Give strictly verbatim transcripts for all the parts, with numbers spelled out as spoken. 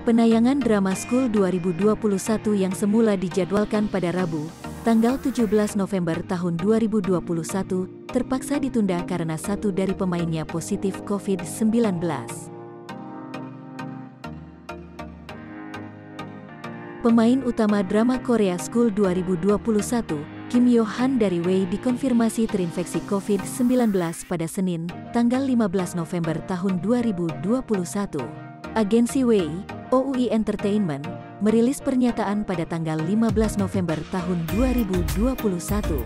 Penayangan drama School dua ribu dua puluh satu yang semula dijadwalkan pada Rabu, tanggal tujuh belas November tahun dua ribu dua puluh satu, terpaksa ditunda karena satu dari pemainnya positif covid sembilan belas. Pemain utama drama Korea School dua ribu dua puluh satu, Kim Yo Han dari Wei dikonfirmasi terinfeksi covid sembilan belas pada Senin, tanggal lima belas November tahun dua ribu dua puluh satu. Agensi Wei, O U I Entertainment, merilis pernyataan pada tanggal lima belas November tahun dua ribu dua puluh satu.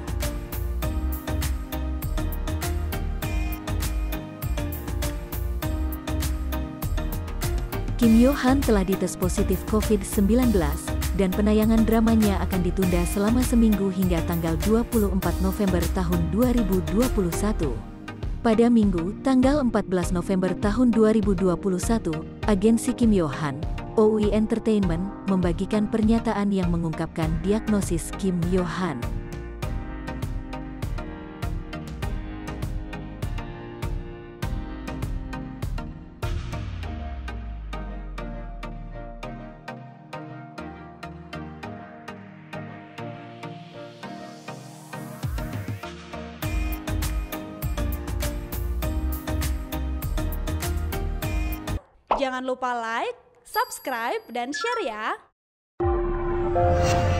Kim Yo Han telah dites positif covid sembilan belas, dan penayangan dramanya akan ditunda selama seminggu hingga tanggal dua puluh empat November tahun dua ribu dua puluh satu. Pada Minggu, tanggal empat belas November tahun dua ribu dua puluh satu, agensi Kim Yo Han, O U I Entertainment, membagikan pernyataan yang mengungkapkan diagnosis Kim Yo Han. Jangan lupa like, subscribe, dan share ya!